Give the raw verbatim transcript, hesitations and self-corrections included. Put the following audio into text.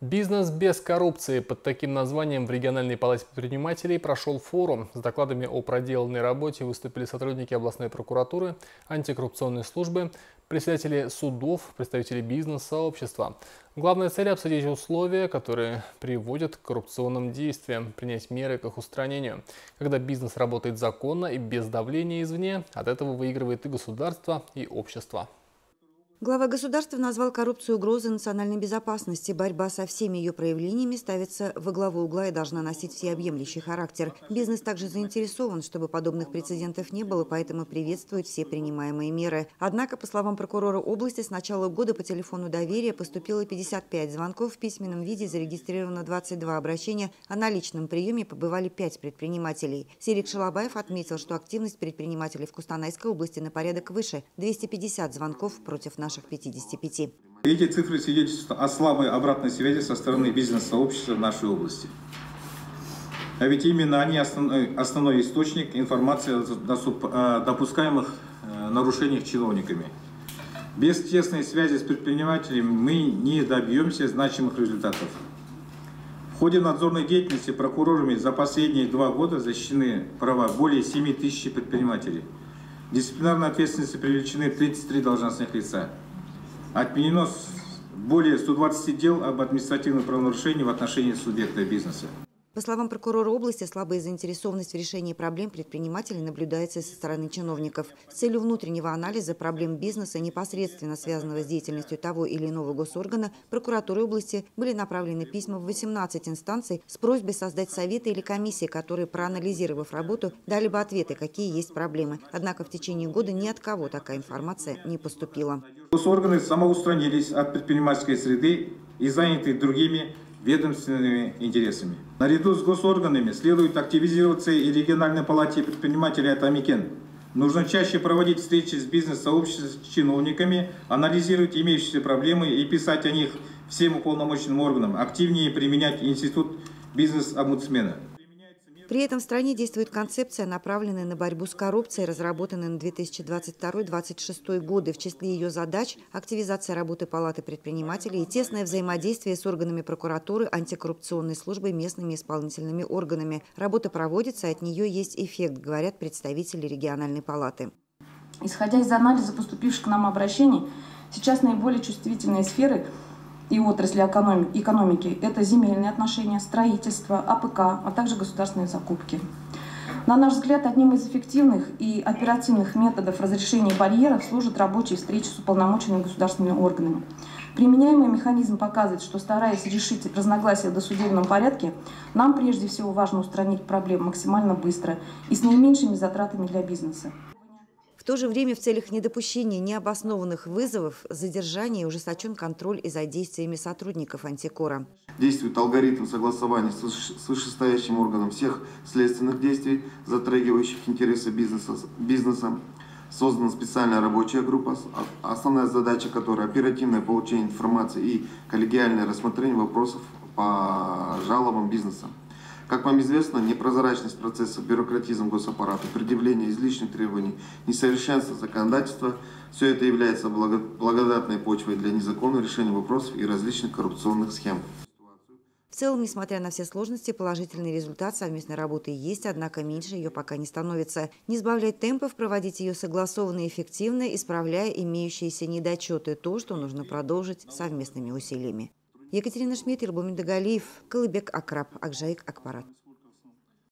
Бизнес без коррупции. Под таким названием в региональной палате предпринимателей прошел форум. С докладами о проделанной работе выступили сотрудники областной прокуратуры, антикоррупционной службы, председатели судов, представители бизнес-сообщества. Главная цель – обсудить условия, которые приводят к коррупционным действиям, принять меры к их устранению. Когда бизнес работает законно и без давления извне, от этого выигрывает и государство, и общество. Глава государства назвал коррупцию угрозой национальной безопасности. Борьба со всеми ее проявлениями ставится во главу угла и должна носить всеобъемлющий характер. Бизнес также заинтересован, чтобы подобных прецедентов не было, поэтому приветствует все принимаемые меры. Однако, по словам прокурора области, с начала года по телефону доверия поступило пятьдесят пять звонков, в письменном виде зарегистрировано двадцать два обращения, а на личном приеме побывали пять предпринимателей. Серик Шалабаев отметил, что активность предпринимателей в Кустанайской области на порядок выше – двести пятьдесят звонков против наших пятидесяти пяти. Эти цифры свидетельствуют о слабой обратной связи со стороны бизнес-сообщества в нашей области. А ведь именно они основной, основной источник информации о допускаемых нарушениях чиновниками. Без тесной связи с предпринимателями мы не добьемся значимых результатов. В ходе надзорной деятельности прокурорами за последние два года защищены права более семи тысяч предпринимателей. В дисциплинарной ответственности привлечены тридцать три должностных лица. Отменено более ста двадцати дел об административном правонарушении в отношении субъекта бизнеса. По словам прокурора области, слабая заинтересованность в решении проблем предпринимателей наблюдается со стороны чиновников. С целью внутреннего анализа проблем бизнеса, непосредственно связанного с деятельностью того или иного госоргана, прокуратурой области были направлены письма в восемнадцать инстанций с просьбой создать советы или комиссии, которые, проанализировав работу, дали бы ответы, какие есть проблемы. Однако в течение года ни от кого такая информация не поступила. Госорганы самоустранились от предпринимательской среды и заняты другими ведомственными интересами. Наряду с госорганами следует активизироваться и региональной палате предпринимателей «Атамикен». Нужно чаще проводить встречи с бизнес-сообществом, с чиновниками, анализировать имеющиеся проблемы и писать о них всем уполномоченным органам, активнее применять институт бизнес-омбудсмена. При этом в стране действует концепция, направленная на борьбу с коррупцией, разработанная на две тысячи двадцать второй — две тысячи двадцать шестой годы. В числе ее задач – активизация работы Палаты предпринимателей и тесное взаимодействие с органами прокуратуры, антикоррупционной службой, местными исполнительными органами. Работа проводится, от нее есть эффект, говорят представители региональной палаты. Исходя из анализа поступивших к нам обращений, сейчас наиболее чувствительные сферы и отрасли экономики – это земельные отношения, строительство, А П К, а также государственные закупки. На наш взгляд, одним из эффективных и оперативных методов разрешения барьеров служат рабочие встречи с уполномоченными государственными органами. Применяемый механизм показывает, что, стараясь решить разногласия в досудебном порядке, нам прежде всего важно устранить проблемы максимально быстро и с наименьшими затратами для бизнеса. В то же время в целях недопущения необоснованных вызовов, задержания ужесточен контроль и за действиями сотрудников антикора. Действует алгоритм согласования с вышестоящим органом всех следственных действий, затрагивающих интересы бизнеса. бизнеса. Создана специальная рабочая группа, основная задача которой – оперативное получение информации и коллегиальное рассмотрение вопросов по жалобам бизнеса. Как вам известно, непрозрачность процесса, бюрократизм госаппарата, предъявление излишних требований, несовершенство законодательства – все это является благодатной почвой для незаконного решения вопросов и различных коррупционных схем. В целом, несмотря на все сложности, положительный результат совместной работы есть, однако меньше ее пока не становится. Не сбавлять темпов, проводить ее согласованно и эффективно, исправляя имеющиеся недочеты – то, что нужно продолжить совместными усилиями. Екатерина Шмидт, Илбум Медогалиев, Калыбек Акраб, Акжаик Акпарат.